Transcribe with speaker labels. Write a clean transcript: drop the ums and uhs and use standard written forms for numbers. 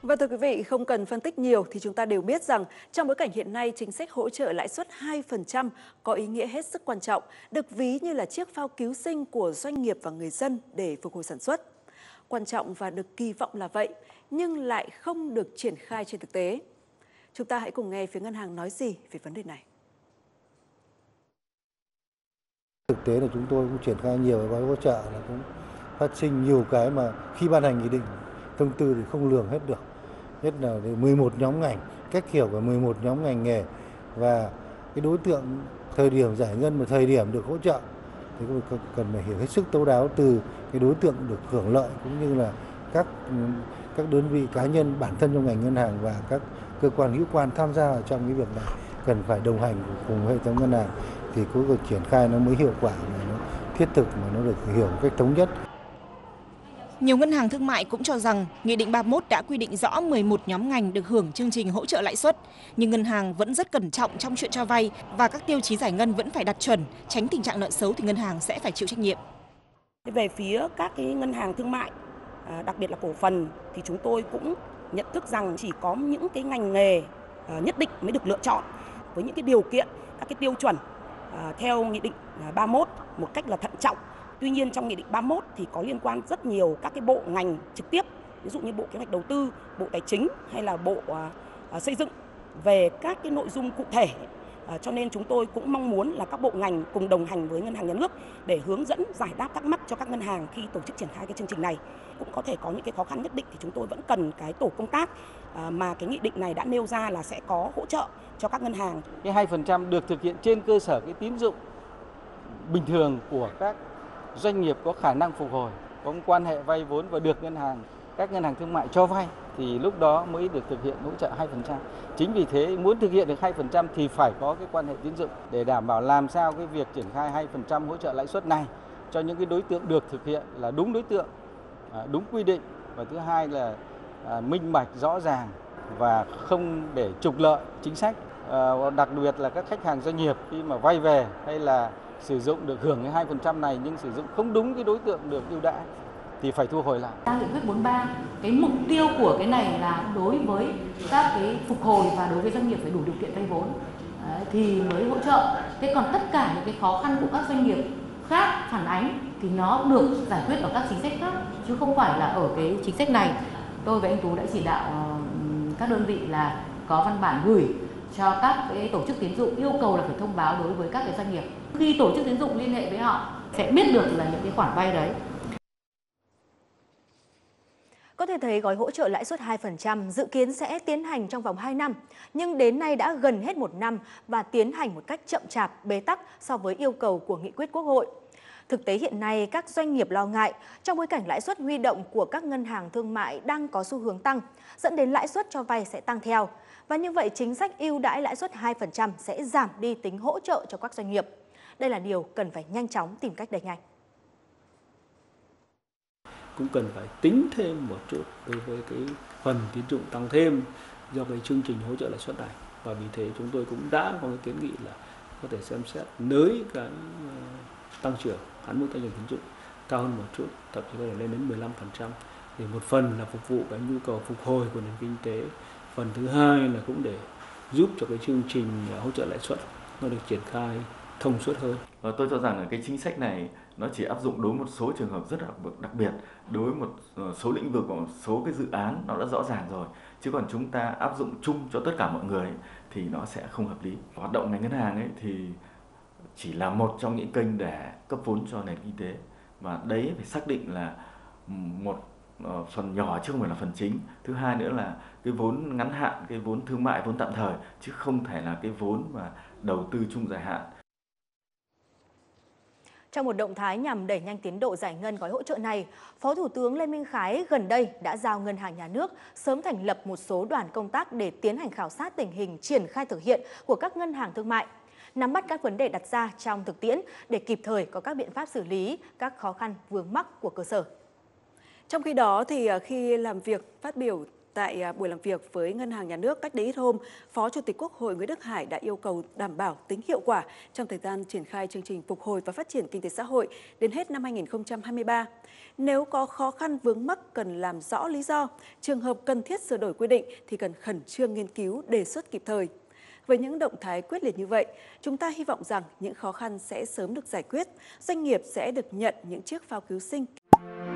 Speaker 1: Và thưa quý vị, không cần phân tích nhiều thì chúng ta đều biết rằng trong bối cảnh hiện nay, chính sách hỗ trợ lãi suất 2% có ý nghĩa hết sức quan trọng, được ví như là chiếc phao cứu sinh của doanh nghiệp và người dân để phục hồi sản xuất. Quan trọng và được kỳ vọng là vậy, nhưng lại không được triển khai trên thực tế. Chúng ta hãy cùng nghe phía ngân hàng nói gì về vấn đề này.
Speaker 2: Thực tế là chúng tôi cũng triển khai nhiều gói hỗ trợ, là cũng phát sinh nhiều cái mà khi ban hành nghị định, thông tư thì không lường hết được. Nhất là 11 nhóm ngành, cách hiểu của 11 nhóm ngành nghề và cái đối tượng thời điểm giải ngân và thời điểm được hỗ trợ thì cần phải hiểu hết sức thấu đáo từ cái đối tượng được hưởng lợi cũng như là các đơn vị cá nhân bản thân trong ngành ngân hàng và các cơ quan hữu quan tham gia ở trong cái việc này cần phải đồng hành cùng hệ thống ngân hàng thì cuối cùng triển khai nó mới hiệu quả và nó thiết thực mà nó được hiểu một cách thống nhất.
Speaker 3: Nhiều ngân hàng thương mại cũng cho rằng Nghị định 31 đã quy định rõ 11 nhóm ngành được hưởng chương trình hỗ trợ lãi suất, nhưng ngân hàng vẫn rất cẩn trọng trong chuyện cho vay và các tiêu chí giải ngân vẫn phải đặt chuẩn, tránh tình trạng nợ xấu thì ngân hàng sẽ phải chịu trách nhiệm.
Speaker 4: Về phía các cái ngân hàng thương mại, đặc biệt là cổ phần thì chúng tôi cũng nhận thức rằng chỉ có những cái ngành nghề nhất định mới được lựa chọn với những cái điều kiện, các cái tiêu chuẩn theo Nghị định 31 một cách là thận trọng. Tuy nhiên trong Nghị định 31 thì có liên quan rất nhiều các cái bộ ngành trực tiếp, ví dụ như Bộ Kế hoạch Đầu tư, Bộ Tài chính hay là Bộ Xây dựng về các cái nội dung cụ thể. Cho nên chúng tôi cũng mong muốn là các bộ ngành cùng đồng hành với Ngân hàng Nhà nước để hướng dẫn giải đáp thắc mắc cho các ngân hàng khi tổ chức triển khai cái chương trình này. Cũng có thể có những cái khó khăn nhất định thì chúng tôi vẫn cần cái tổ công tác mà cái nghị định này đã nêu ra là sẽ có hỗ trợ cho các ngân hàng.
Speaker 5: Cái 2% được thực hiện trên cơ sở cái tín dụng bình thường của các doanh nghiệp có khả năng phục hồi, có quan hệ vay vốn và được các ngân hàng thương mại cho vay thì lúc đó mới được thực hiện hỗ trợ 2%. Chính vì thế muốn thực hiện được 2% thì phải có cái quan hệ tín dụng để đảm bảo làm sao cái việc triển khai 2% hỗ trợ lãi suất này cho những cái đối tượng được thực hiện là đúng đối tượng, đúng quy định, và thứ hai là minh bạch rõ ràng và không để trục lợi chính sách. Đặc biệt là các khách hàng doanh nghiệp khi mà vay về hay là sử dụng được hưởng cái 2% này nhưng sử dụng không đúng cái đối tượng được ưu đãi thì phải thu hồi lại.
Speaker 6: Nghị quyết 43, cái mục tiêu của cái này là đối với các cái phục hồi và đối với doanh nghiệp phải đủ điều kiện vay vốn thì mới hỗ trợ. Thế còn tất cả những cái khó khăn của các doanh nghiệp khác phản ánh thì nó được giải quyết ở các chính sách khác chứ không phải là ở cái chính sách này. Tôi và anh Tú đã chỉ đạo các đơn vị là có văn bản gửi cho các cái tổ chức tín dụng yêu cầu là phải thông báo đối với các cái doanh nghiệp. Khi tổ chức tín dụng liên hệ với họ sẽ biết được là những cái khoản vay đấy.
Speaker 7: Có thể thấy gói hỗ trợ lãi suất 2% dự kiến sẽ tiến hành trong vòng 2 năm, nhưng đến nay đã gần hết 1 năm và tiến hành một cách chậm chạp, bế tắc so với yêu cầu của nghị quyết Quốc hội. Thực tế hiện nay, các doanh nghiệp lo ngại trong bối cảnh lãi suất huy động của các ngân hàng thương mại đang có xu hướng tăng, dẫn đến lãi suất cho vay sẽ tăng theo. Và như vậy, chính sách ưu đãi lãi suất 2% sẽ giảm đi tính hỗ trợ cho các doanh nghiệp. Đây là điều cần phải nhanh chóng tìm cách đẩy nhanh.
Speaker 8: Cũng cần phải tính thêm một chút đối với cái phần tín dụng tăng thêm do cái chương trình hỗ trợ lãi suất này, và vì thế chúng tôi cũng đã có cái kiến nghị là có thể xem xét nới cái tăng trưởng hạn mức tăng trưởng tín dụng cao hơn một chút, thậm chí có thể lên đến 15%, để một phần là phục vụ cái nhu cầu phục hồi của nền kinh tế, phần thứ hai là cũng để giúp cho cái chương trình hỗ trợ lãi suất nó được triển khai thông suốt hơn.
Speaker 9: Và tôi cho rằng là cái chính sách này nó chỉ áp dụng đối với một số trường hợp rất đặc biệt, đối với một số lĩnh vực và một số cái dự án nó đã rõ ràng rồi, chứ còn chúng ta áp dụng chung cho tất cả mọi người thì nó sẽ không hợp lý. Hoạt động ngành ngân hàng ấy thì chỉ là một trong những kênh để cấp vốn cho nền kinh tế, và đấy phải xác định là một phần nhỏ chứ không phải là phần chính. Thứ hai nữa là cái vốn ngắn hạn, cái vốn thương mại, vốn tạm thời, chứ không thể là cái vốn mà đầu tư chung dài hạn.
Speaker 7: Trong một động thái nhằm đẩy nhanh tiến độ giải ngân gói hỗ trợ này, Phó Thủ tướng Lê Minh Khái gần đây đã giao Ngân hàng Nhà nước sớm thành lập một số đoàn công tác để tiến hành khảo sát tình hình triển khai thực hiện của các ngân hàng thương mại, nắm bắt các vấn đề đặt ra trong thực tiễn để kịp thời có các biện pháp xử lý các khó khăn vướng mắc của cơ sở.
Speaker 1: Trong khi đó, thì khi làm việc phát biểu Tại buổi làm việc với Ngân hàng Nhà nước cách đây ít hôm, Phó Chủ tịch Quốc hội Nguyễn Đức Hải đã yêu cầu đảm bảo tính hiệu quả trong thời gian triển khai chương trình phục hồi và phát triển kinh tế xã hội đến hết năm 2023. Nếu có khó khăn vướng mắc cần làm rõ lý do, trường hợp cần thiết sửa đổi quy định thì cần khẩn trương nghiên cứu, đề xuất kịp thời. Với những động thái quyết liệt như vậy, chúng ta hy vọng rằng những khó khăn sẽ sớm được giải quyết, doanh nghiệp sẽ được nhận những chiếc phao cứu sinh.